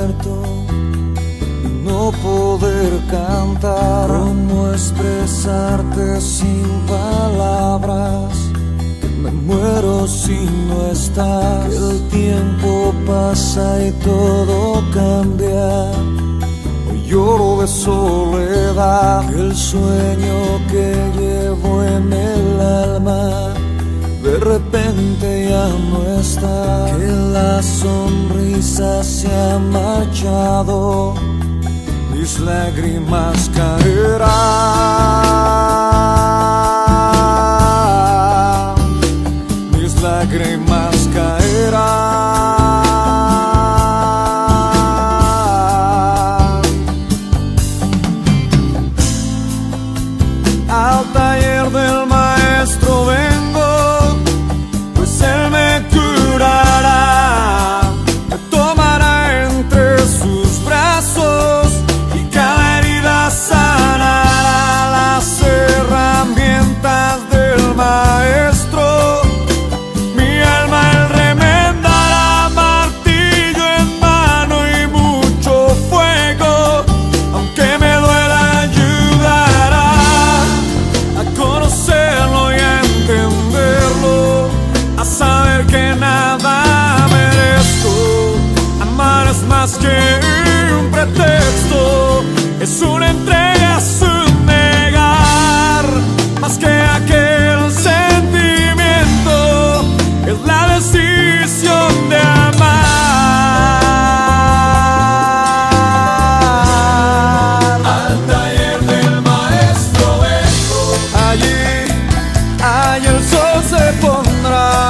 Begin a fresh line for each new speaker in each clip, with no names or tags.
muerto y no poder cantar. ¿Cómo expresarte sin palabras? Que me muero si no estás. Que el tiempo pasa y todo cambia. Hoy lloro de soledad. Que el sueño que llevo en el alma de repente ya no está, que la sonrisa se ha marchado, mis lágrimas caerán, mis lágrimas caerán. Al taller del maestro vengo, él me curará, me tomará entre sus brazos y cada herida sanará. Las herramientas del maestro, mi alma él remendará, martillo en mano y mucho fuego, aunque me duela ayudará a conocerlo y a entenderlo, a saber que nada merezco. Amar es más que un pretexto, es una entrega, es un negar, más que aquel sentimiento, es la decisión de amar. Al taller del maestro vengo, allí el sol se pondrá.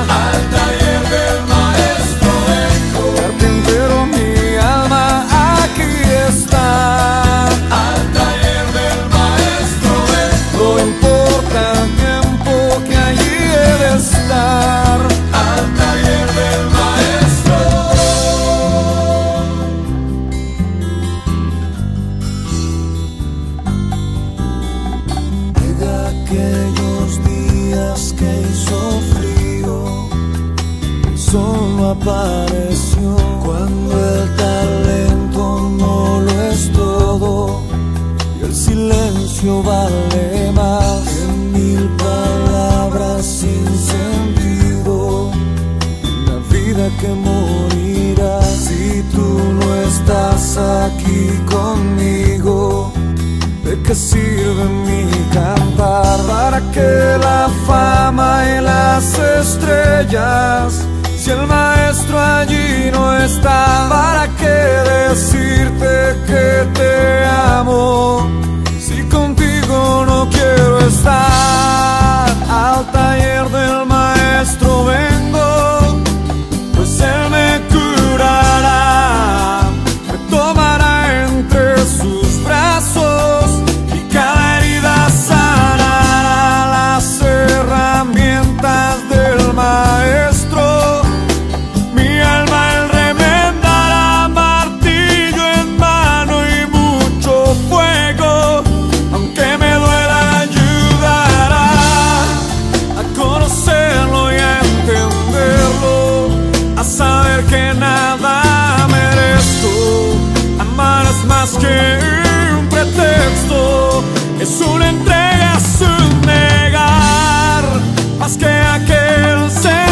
Aquellos días que hizo frío, el sol no apareció. Cuando el talento no lo es todo y el silencio vale más que mil palabras sin sentido, una vida que morirá. Si tú no estás aquí conmigo, ¿de qué sirve mi cantar? ¿Para qué la fama y las estrellas si el maestro allí no está? ¿Para qué decirte que te amo si contigo no quiero estar? Al taller del maestro vengo, pues él me curará, me tomará entre sus brazos y cada herida sanará. Las herramientas del maestro, mi alma él remendará, martillo en mano y mucho fuego, aunque me duela ayudará a conocerlo y a entenderlo, a saber que nada merezco. Amar es más que un pretexto, es una entrega, es un negar, más que aquel ser.